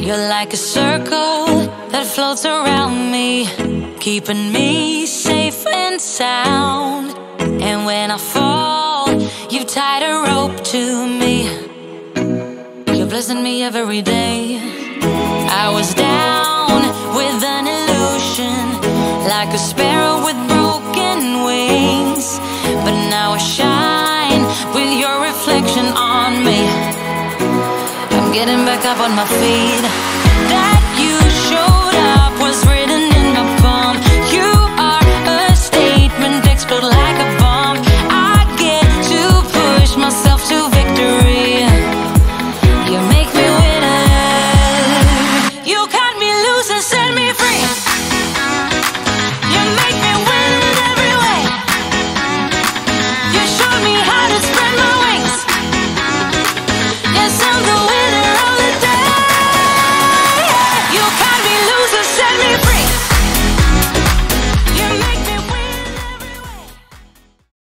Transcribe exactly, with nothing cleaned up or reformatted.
You're like a circle that floats around me, keeping me safe and sound. And when I fall, you've tied a rope to me. You're blessing me every day. I was down with an illusion, like a sparrow with broken wings, but now I shine with your reflection on me. I'm getting back up on my feet. That